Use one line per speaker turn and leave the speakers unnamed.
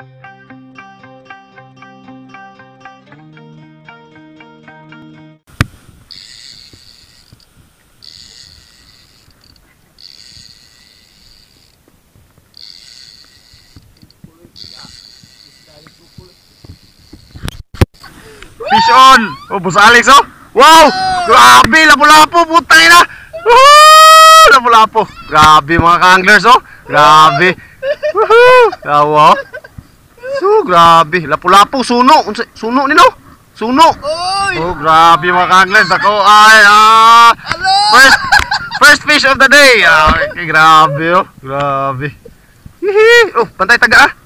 Fish on! Oh, Boss Alex, oh! Wow! Grabe! Lapu-lapu! Putay na! Woohoo! Lapu-lapu! Grabe mga ka-anglers, oh! Grabe! Woohoo! Tawa, oh! So, grabe! Lapu-lapu! Suno! Suno nino! Suno! Oh, grabe mga ka-anglers! Ako ay... First fish of the day! Okay, grabe, oh! Grabe! Hihi! Oh, pantay taga, ah!